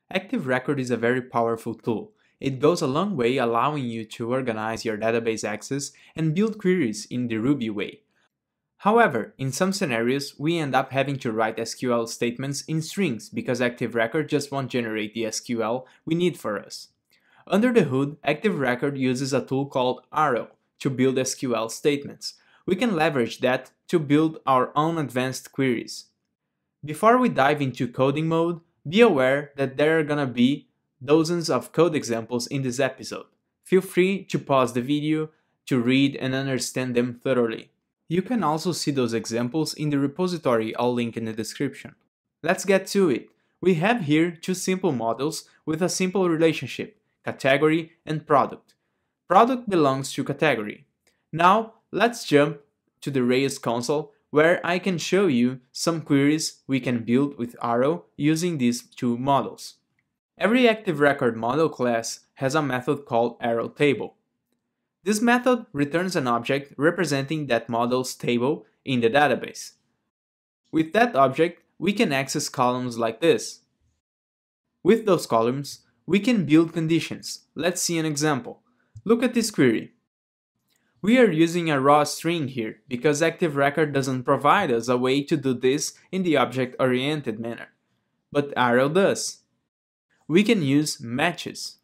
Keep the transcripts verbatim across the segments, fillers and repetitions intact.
Active Record is a very powerful tool. It goes a long way allowing you to organize your database access and build queries in the Ruby way. However, in some scenarios, we end up having to write S Q L statements in strings because Active Record just won't generate the S Q L we need for us. Under the hood, Active Record uses a tool called Arel to build S Q L statements. We can leverage that to build our own advanced queries. Before we dive into coding mode, be aware that there are gonna be dozens of code examples in this episode. Feel free to pause the video to read and understand them thoroughly. You can also see those examples in the repository I'll link in the description. Let's get to it. We have here two simple models with a simple relationship, category and product. Product belongs to category. Now, let's jump to the Rails console where I can show you some queries we can build with Arel using these two models. Every Active Record model class has a method called Arel table. This method returns an object representing that model's table in the database. With that object, we can access columns like this. With those columns, we can build conditions. Let's see an example. Look at this query. We are using a raw string here because Active Record doesn't provide us a way to do this in the object-oriented manner, but Arel does. We can use matches.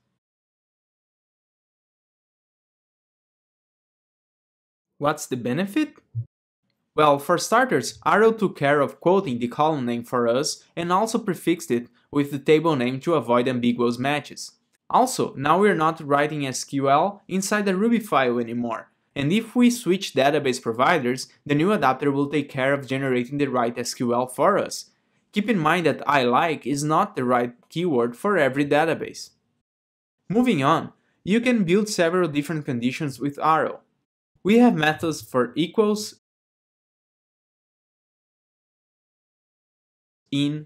What's the benefit? Well, for starters, Arel took care of quoting the column name for us and also prefixed it with the table name to avoid ambiguous matches. Also, now we're not writing S Q L inside the Ruby file anymore, and if we switch database providers, the new adapter will take care of generating the right S Q L for us. Keep in mind that I like is not the right keyword for every database. Moving on, you can build several different conditions with Arel. We have methods for equals, in,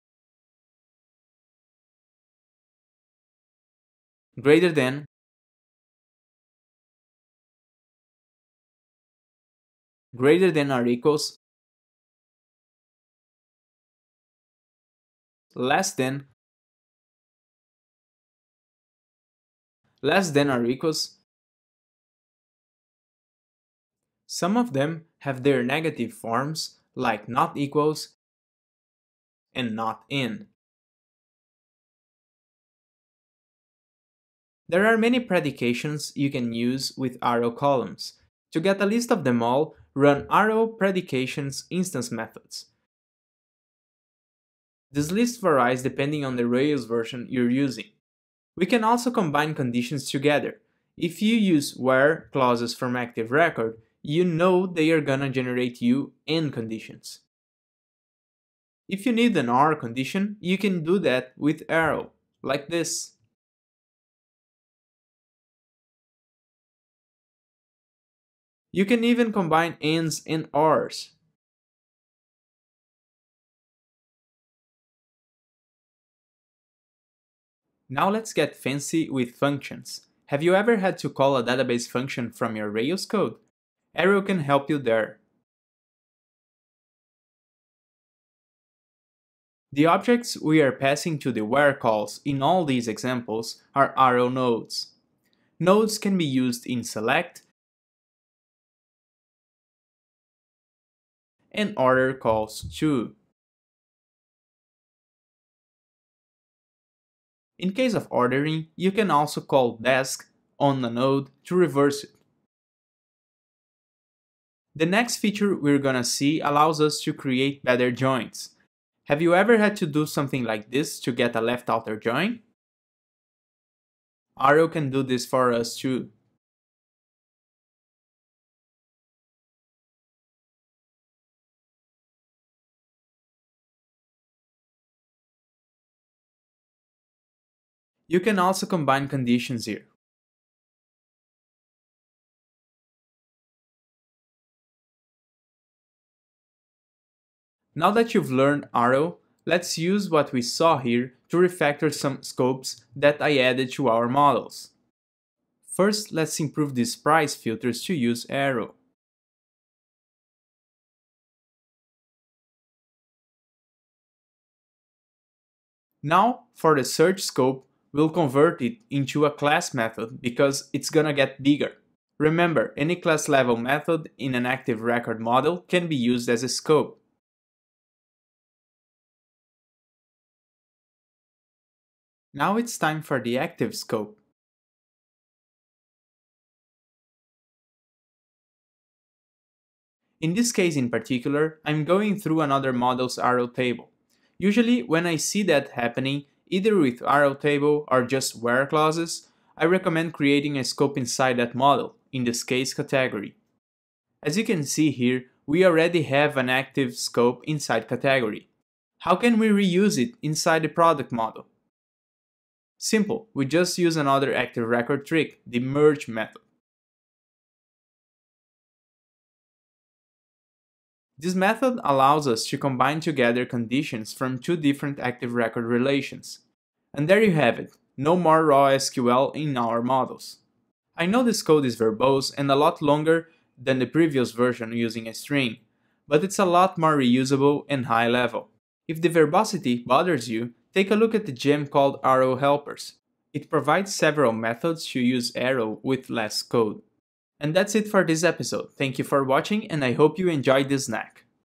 greater than, greater than or equals, less than, less than or equals. Some of them have their negative forms like not equals and not in. There are many predications you can use with Arel columns. To get a list of them all, run Arel predications instance methods. This list varies depending on the Rails version you're using. We can also combine conditions together. If you use where clauses from Active Record, you know they are gonna generate you and conditions. If you need an or condition, you can do that with Arel, like this. You can even combine ands and ors. Now let's get fancy with functions. Have you ever had to call a database function from your Rails code? Arel can help you there. The objects we are passing to the where calls in all these examples are Arel nodes. Nodes can be used in select and order calls too. In case of ordering, you can also call desk on a node to reverse it. The next feature we're gonna see allows us to create better joins. Have you ever had to do something like this to get a left outer join? Arel can do this for us too. You can also combine conditions here. Now that you've learned Arel, let's use what we saw here to refactor some scopes that I added to our models. First, let's improve these price filters to use Arel. Now, for the search scope, we'll convert it into a class method because it's gonna get bigger. Remember, any class level method in an active record model can be used as a scope. Now it's time for the active scope. In this case in particular, I'm going through another model's Arel table. Usually, when I see that happening, either with Arel table or just where clauses, I recommend creating a scope inside that model, in this case category. As you can see here, we already have an active scope inside category. How can we reuse it inside the product model? Simple, we just use another active record trick, the merge method. This method allows us to combine together conditions from two different active record relations. And there you have it, no more raw S Q L in our models. I know this code is verbose and a lot longer than the previous version using a string, but it's a lot more reusable and high level. If the verbosity bothers you, take a look at the gem called Arel helpers. It provides several methods to use Arel with less code. And that's it for this episode. Thank you for watching and I hope you enjoyed this snack.